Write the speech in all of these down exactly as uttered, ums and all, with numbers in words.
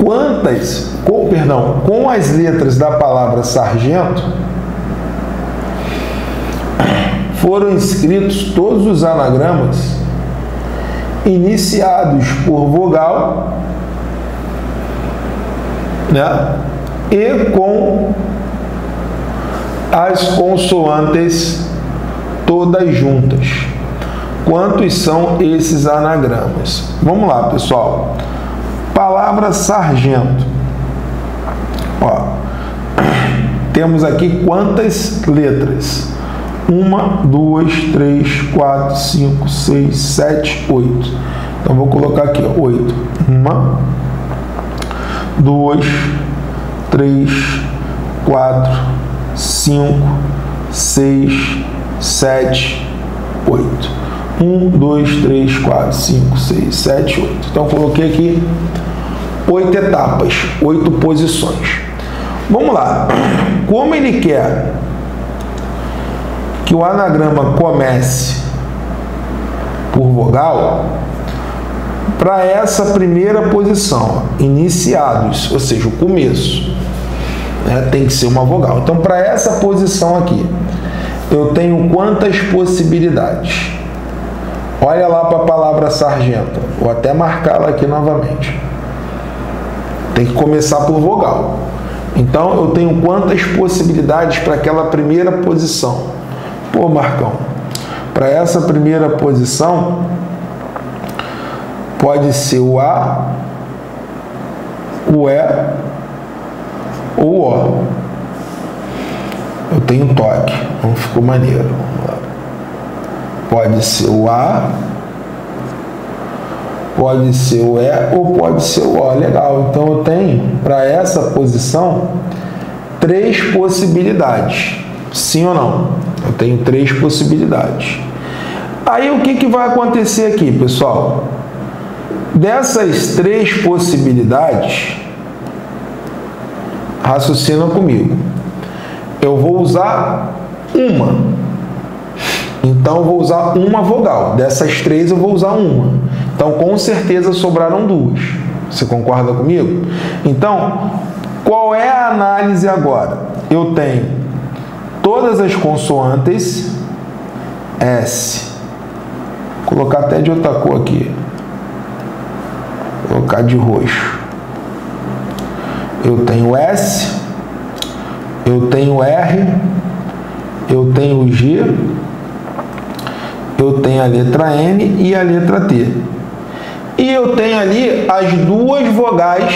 quantas, com, perdão, com as letras da palavra sargento, foram escritos todos os anagramas iniciados por vogal, né, e com as consoantes todas juntas. Quantos são esses anagramas? Vamos lá, pessoal. Palavra sargento. Ó, temos aqui quantas letras? Uma, duas, três, quatro, cinco, seis, sete, oito. Então, vou colocar aqui, ó, oito. Uma, duas, três, quatro, cinco, seis, sete, oito. Um, dois, três, quatro, cinco, seis, sete, oito. Então, coloquei aqui oito etapas, oito posições. Vamos lá. Como ele quer que o anagrama comece por vogal, para essa primeira posição, iniciados, ou seja, o começo, né, tem que ser uma vogal. Então, para essa posição aqui, eu tenho quantas possibilidades? Olha lá para a palavra sargento. Vou até marcá-la aqui novamente. Tem que começar por vogal. Então, eu tenho quantas possibilidades para aquela primeira posição? Pô, Marcão, para essa primeira posição, pode ser o A, o E ou o O. Eu tenho toque, não ficou maneiro. Pode ser o A, pode ser o E ou pode ser o O. Legal, então eu tenho para essa posição três possibilidades. Sim ou não? Eu tenho três possibilidades. Aí o que, que vai acontecer aqui, pessoal? Dessas três possibilidades, raciocina comigo. Eu vou usar uma. Então, eu vou usar uma vogal. Dessas três, eu vou usar uma. Então, com certeza, sobraram duas. Você concorda comigo? Então, qual é a análise agora? Eu tenho todas as consoantes S. Vou colocar até de outra cor aqui. Vou colocar de roxo. Eu tenho S, eu tenho R, eu tenho G, eu tenho a letra N e a letra T. E eu tenho ali as duas vogais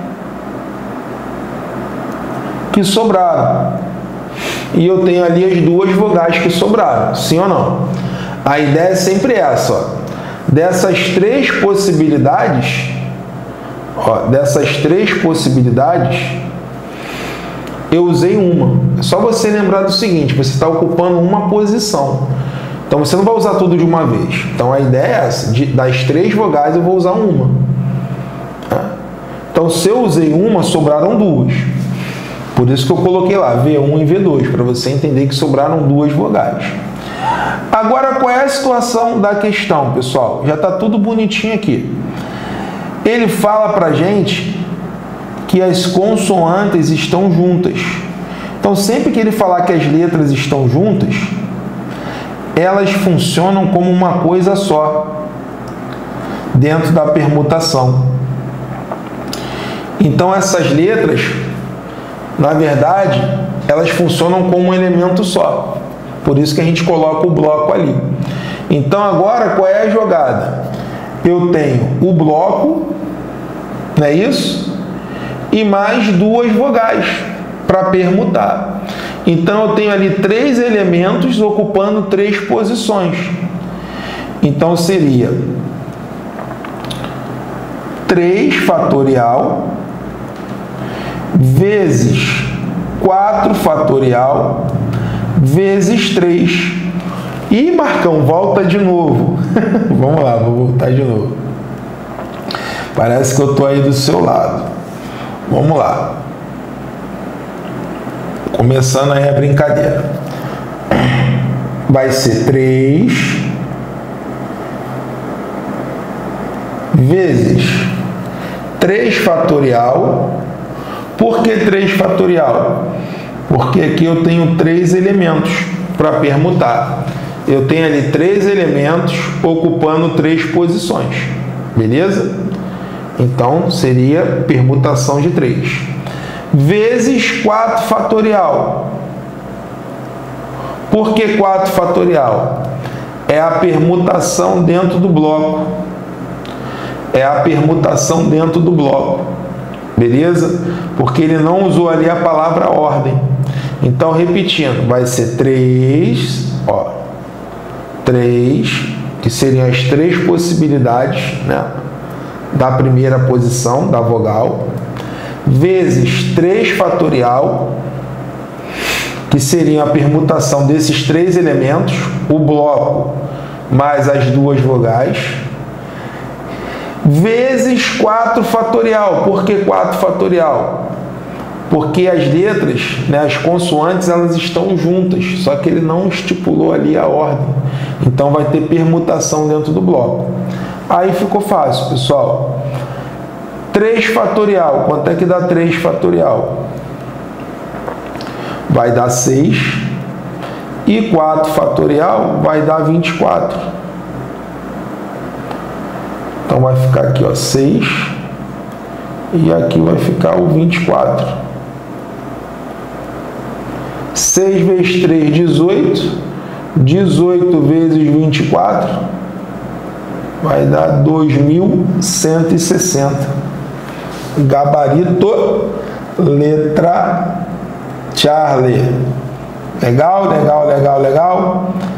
que sobraram. E eu tenho ali as duas vogais que sobraram, sim ou não? A ideia é sempre essa, ó. Dessas três possibilidades, ó, dessas três possibilidades, eu usei uma. É só você lembrar do seguinte, você está ocupando uma posição. Então, você não vai usar tudo de uma vez. Então, a ideia é essa, de, das três vogais eu vou usar uma. Então, se eu usei uma, sobraram duas. Por isso que eu coloquei lá V um e V dois, para você entender que sobraram duas vogais. Agora, qual é a situação da questão, pessoal? Já está tudo bonitinho aqui. Ele fala para a gente que as consoantes estão juntas. Então, sempre que ele falar que as letras estão juntas, elas funcionam como uma coisa só, dentro da permutação. Então, essas letras, na verdade, elas funcionam como um elemento só. Por isso que a gente coloca o bloco ali. Então, agora, qual é a jogada? Eu tenho o bloco, não é isso? E mais duas vogais para permutar. Então, eu tenho ali três elementos ocupando três posições. Então, seria três fatorial vezes quatro fatorial vezes três. Ih, Marcão, volta de novo. Vamos lá, vou voltar de novo. Parece que eu estou aí do seu lado. Vamos lá. Começando aí a brincadeira. Vai ser três vezes três fatorial. Por que três fatorial? Porque aqui eu tenho três elementos para permutar. Eu tenho ali três elementos ocupando três posições. Beleza? Então, seria permutação de três. Vezes quatro fatorial. Por que quatro fatorial? É a permutação dentro do bloco. É a permutação dentro do bloco. Beleza? Porque ele não usou ali a palavra ordem. Então, repetindo, vai ser três, ó, três, que seriam as três possibilidades, né, da primeira posição da vogal, vezes três fatorial, que seria a permutação desses três elementos, o bloco mais as duas vogais, vezes quatro fatorial. Por que quatro fatorial? Porque as letras, né, as consoantes, elas estão juntas, só que ele não estipulou ali a ordem. Então, vai ter permutação dentro do bloco. Aí ficou fácil, pessoal. três fatorial. Quanto é que dá três fatorial? Vai dar seis. E quatro fatorial vai dar vinte e quatro. Então, vai ficar aqui, ó, seis. E aqui vai ficar o vinte e quatro. seis vezes três, dezoito. dezoito vezes vinte e quatro vai dar dois mil cento e sessenta. Gabarito, letra Charlie. Legal, legal, legal, legal.